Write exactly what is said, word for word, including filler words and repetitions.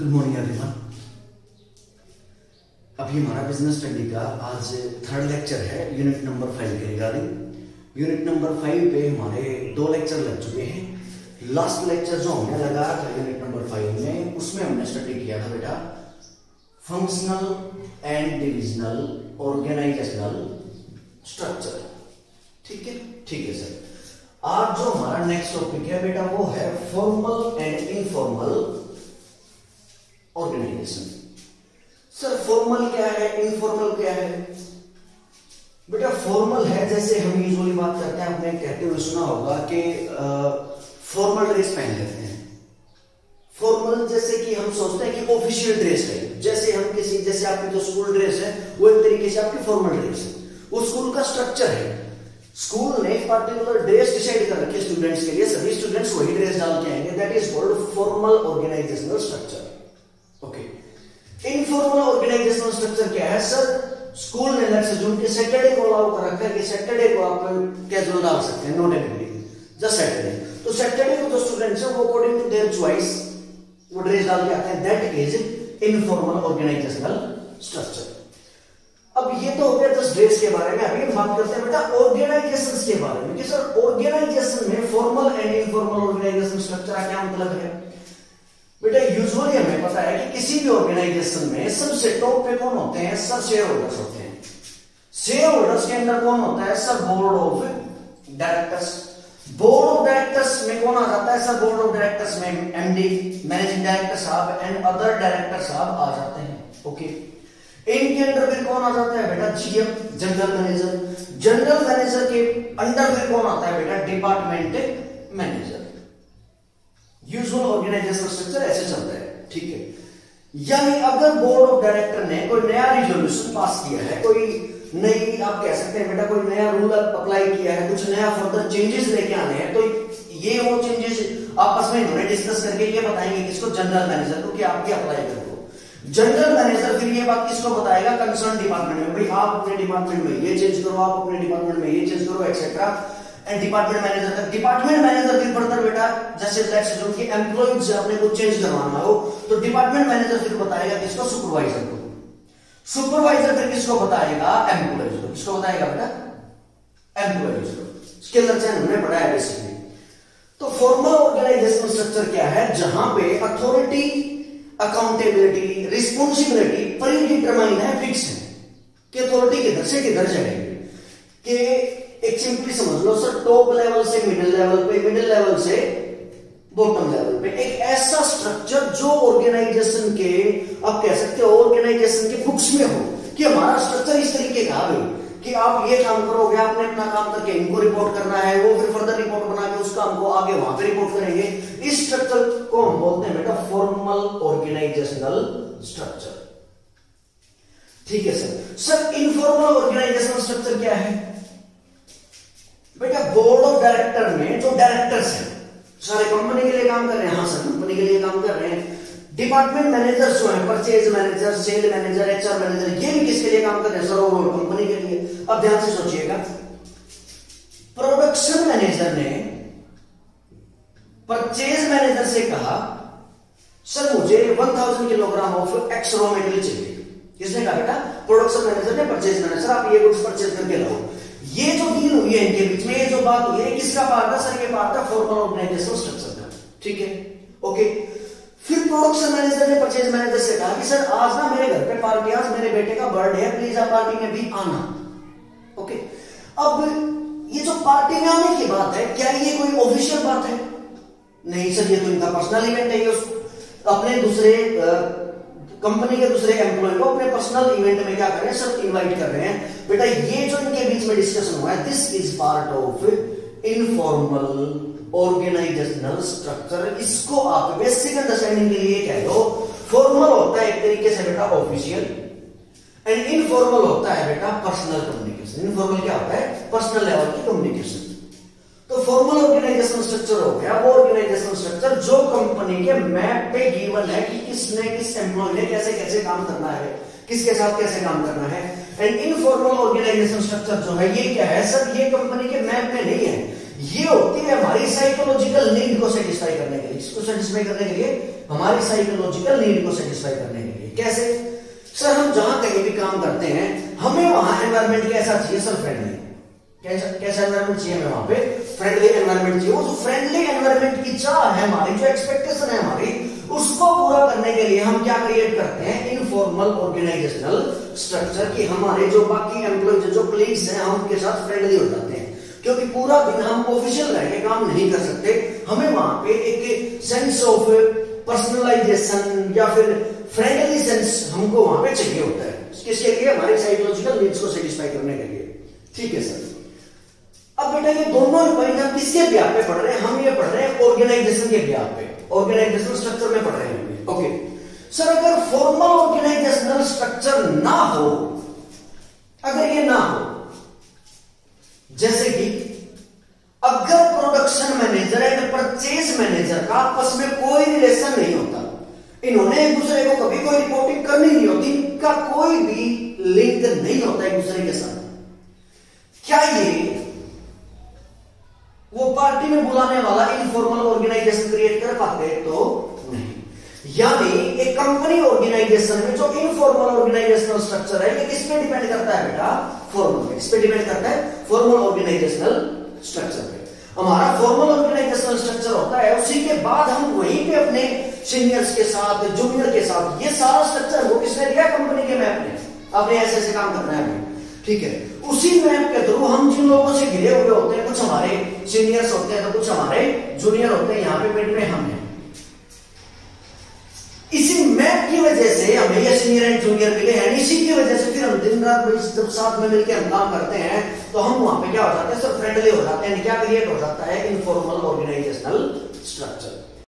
Good morning everyone. अभी हमारा business study का आज थर्ड लेक्चर है यूनिट नंबर फाइव के रिगार्डिंग। यूनिट नंबर फाइव पे हमारे दो लेक्चर लग चुके हैं। लास्ट लेक्चर जो हमने लगाया था यूनिट नंबर फाइव में, उसमें हमने स्टडी किया था बेटा functional and divisional organisational structure. ठीक है ठीक है सर। आज जो हमारा नेक्स्ट टॉपिक है बेटा वो है formal and informal organisation. Sir formal क्या है, इनफॉर्मल क्या है? बेटा फॉर्मल है, जैसे हम यूजुअली बात करते हैं, आपने कहते हुए सुना होगा कि फॉर्मल ड्रेस पहन लेते हैं। फॉर्मल जैसे कि हम सोचते हैं कि ऑफिशियल ड्रेस है, जैसे हम किसी जैसे आपकी जो स्कूल ड्रेस है वो एक तरीके से आपकी फॉर्मल ड्रेस है, वो स्कूल का स्ट्रक्चर है। स्कूल ने एक पार्टिकुलर ड्रेस डिसाइड कर रखी है स्टूडेंट्स के लिए, सभी स्टूडेंट्स वही ड्रेस डाल के आएंगे, that is called formal organisational structure. Okay, informal organisational structure क्या है? सर स्कूल ने लेट्स अज्यूम कि सैटरडे को अलाउ कर रखा है कि सैटरडे को आप कैजुअल डाल सकते हैं, not every day, just Saturday. तो सैटरडे को जो स्टूडेंट्स हैं वो अकॉर्डिंग टू देयर चॉइस वो ड्रेस डाल के आते हैं, that is informal organisational structure. अब ये तो हो गया जस्ट ड्रेस के बारे में। अभी हम बात करते हैं बेटा ऑर्गेनाइजेशन के बारे में कि सर ऑर्गेनाइजेशन में formal and informal organisation structure का क्या मतलब है? बेटा यूजुअली हमें पता है कि किसी भी ऑर्गेनाइजेशन में सबसे टॉप पे कौन होते हैं? सर शेयर होल्डर्स होते हैं। शेयर होल्डर्स के अंदर कौन होता है? Sir board of directors. Board of directors में कौन आ जाता है? सर बोर्ड ऑफ डायरेक्टर्स में एमडी, मैनेजिंग डायरेक्टर साहब एंड अदर डायरेक्टर साहब आ जाते हैं। ओके, इनके अंदर फिर कौन आ जाता है बेटा? GM, general manager. General manager के अंडर फिर कौन आता है बेटा? Department manager. Usual organisational structure ऐसे चलता है। ठीक है, यानी अगर बोर्ड ऑफ डायरेक्टर ने कोई नया रिजोल्यूशन पास किया है, कोई नई आप कह सकते हैं बेटा कोई नया रूल अप्लाई किया है, कुछ नया फर्दर चेंजेस लेके आने हैं, तो ये वो चेंजेस आपस में इन्होंने डिस्कस करके ये बताएंगे किसको? जनरल मैनेजर को कि आप ये अप्लाई करो। जनरल मैनेजर फिर ये बात किसको बताएगा? कंसर्न डिपार्टमेंट में, भाई आप अपने डिपार्टमेंट में ये चेंज करो, आप अपने डिपार्टमेंट में ये चेंज करो, एक्सेट्रा। एंड डिपार्टमेंट मैनेजर तक, डिपार्टमेंट मैनेजर फिर फर्दर बेटा जैसे लेट्स अज्यूम कि एम्प्लॉइज से आपने कुछ चेंज करवाना हो तो डिपार्टमेंट मैनेजर फिर बताएगा किसको? सुपरवाइजर को। सुपरवाइजर फिर किसको बताएगा? एम्प्लॉइज को। किसको बताएगा बेटा? एम्प्लॉइज को। स्किल चैन हमने पढ़ा है बेसिकली। तो फॉर्मल ऑर्गेनाइजेशनल स्ट्रक्चर क्या है? जहां पे authority, accountability, responsibility predetermine है, फिक्स है कि अथॉरिटी किधर से किधर जाएगी। कि एक सिंपली समझ लो सर, टॉप लेवल से मिडिल लेवल पे, मिडिल लेवल से बॉटम लेवल पे, एक ऐसा स्ट्रक्चर जो ऑर्गेनाइजेशन के आप कह सकते हो ऑर्गेनाइजेशन के बुक्स में हो कि हमारा स्ट्रक्चर इस तरीके का है कि आप ये काम करोगे, आपने अपना काम करके इनको रिपोर्ट करना है, वो फिर फर्दर रिपोर्ट बना के उस काम को आगे वहां पे रिपोर्ट करेंगे। इस स्ट्रक्चर को हम बोलते हैं बेटा फॉर्मल ऑर्गेनाइजेशनल स्ट्रक्चर। ठीक है sir. Sir informal organisational structure क्या है? बेटा बोर्ड ऑफ डायरेक्टर में जो डायरेक्टर्स हैं सारे कंपनी के लिए काम कर रहे हैं। हाँ सर, कंपनी के लिए काम कर रहे हैं। डिपार्टमेंट मैनेजर जो है, purchase manager, sale manager, HR manager, ये भी किसके लिए काम कर रहे हैं? सर ओवरऑल कंपनी के लिए। अब ध्यान से सोचिएगा, प्रोडक्शन मैनेजर ने परचेज मैनेजर से कहा सर मुझे one thousand kilogram of X raw material चाहिए। किसने कहा बेटा? प्रोडक्शन मैनेजर ने परचेज मैनेजर, आप ये गुड्स परचेज करके लाओ। ये जो डील हुई है इनके बीच में, ये जो बात हुई है, किसका पार्ट था? सर ये पार्ट था फॉर्मल ऑर्गेनाइजेशनल स्ट्रक्चर का। ठीक है, ओके। फिर प्रोडक्शन मैनेजर ने परचेज मैनेजर से कहा कि सर आज ना मेरे घर पे पार्टी, आज मेरे बेटे का बर्थडे है, प्लीज आप पार्टी में भी आना। ओके, अब ये जो पार्टी में आने की बात है, क्या ये कोई ऑफिशियल बात है? नहीं सर, ये तो इनका पर्सनल इवेंट है, ये अपने दूसरे कंपनी के दूसरे एम्प्लॉय को अपने पर्सनल इवेंट में क्या कर रहे हैं? सर इनवाइट कर रहे हैं। बेटा ये जो इनके बीच में डिस्कशन हुआ है, this is part of informal organisational structure. इसको आप बेसिक अंडरस्टैंडिंग के लिए कह दो, फॉर्मल होता है एक तरीके से बेटा ऑफिशियल, एंड इनफॉर्मल होता है बेटा पर्सनल कम्युनिकेशन। इनफॉर्मल क्या होता है? पर्सनल लेवल की कम्युनिकेशन। तो फॉर्मल ऑर्गेनाइजेशनल स्ट्रक्चर हो गया वो ऑर्गेनाइजेशनल स्ट्रक्चर जो कंपनी के मैप पे गिवन है कि किसने किस एम्प्लॉय ने कैसे कैसे काम करना है, किसके साथ कैसे काम करना है। एंड इनफॉर्मल ऑर्गेनाइजेशनल स्ट्रक्चर जो है ये क्या है? सर ये कंपनी के मैप में नहीं है, ये होती है हमारी साइकोलॉजिकल नीड को सेटिस्फाई करने के लिए। इसको सेटिस्फाई करने के लिए हमारी साइकोलॉजिकल नीड को सेटिस्फाई करने के लिए। कैसे? सर हम जहां कहीं भी काम करते हैं हमें वहां एनवायरमेंट कैसा चाहिए सर? फ्रेंडली। कैसा कैसा एनवायरमेंट चाहिए हमें? वहां पे फ्रेंडली एनवायरमेंट चाहिए। वो जो फ्रेंडली एनवायरमेंट की चाह है हमारी, जो एक्सपेक्टेशन है हमारी, उसको पूरा करने के लिए हम क्या क्रिएट करते हैं? इनफॉर्मल ऑर्गेनाइजेशनल स्ट्रक्चर की हमारे जो बाकी एम्प्लॉइज जो कलीग्स हैं हम उनके साथ फ्रेंडली हो जाते हैं, क्योंकि पूरा दिन हम ऑफिशियल रह के काम नहीं कर सकते। हमें वहां पे एक सेंस ऑफ पर्सनलाइजेशन या फिर फ्रेंडली सेंस हमको वहां पे चाहिए होता है। किसके लिए? हमारे साइकोलॉजिकल नीड्स को सेटिस्फाई करने के लिए। ठीक है सर। अब बेटा ये दोनों पॉइंट हम किसके ब्याह पे पढ़ रहे हैं? हम ये पढ़ रहे हैं ऑर्गेनाइजेशन के ब्याह पे, ऑर्गेनाइजेशनल स्ट्रक्चर में पढ़ रहे हैं। ओके सर, अगर फॉर्मल ऑर्गेनाइजेशनल स्ट्रक्चर ना हो, अगर ये ना हो, जैसे कि अगर production manager and purchase manager का आपस में कोई रिलेशन नहीं होता, इन्होंने एक दूसरे को कभी कोई रिपोर्टिंग करनी नहीं होती, इनका कोई भी लिंक नहीं होता एक दूसरे के साथ, क्या ये वो पार्टी में बुलाने वाला इनफॉर्मल ऑर्गेनाइजेशन क्रिएट कर पाते? तो नहीं। यानी एक कंपनी ऑर्गेनाइजेशन में जो इनफॉर्मल ऑर्गेनाइजेशनल स्ट्रक्चर है ये किस पे डिपेंड करता है बेटा? फॉर्मल पे। किस पे डिपेंड करता है? फॉर्मल ऑर्गेनाइजेशनल स्ट्रक्चर पे। हमारा फॉर्मल ऑर्गेनाइजेशनल स्ट्रक्चर होता है, उसी के बाद हम वहीं पे अपने सीनियर्स के साथ, जूनियर के साथ, ये सारा स्ट्रक्चर वो किसने दिया? कंपनी के मैप ने। आपने ऐसे ऐसे काम करना है अभी, ठीक है। उसी मैप के थ्रू हम जिन लोगों से घिरे हुए होते हैं, कुछ हमारे सीनियर्स होते हैं तो कुछ हमारे जूनियर होते हैं, यहाँ पे मिड में हम हैं। इसी मैप की वजह से हमें ये सीनियर एंड जूनियर मिले हैं, इसी की वजह से फिर हम दिन रात जब साथ में मिलकर हम काम करते हैं तो हम वहां पे क्या हो जाते हैं? सब फ्रेंडली हो जाते हैं। क्या क्रिएट हो जाता है? Informal organisational structure.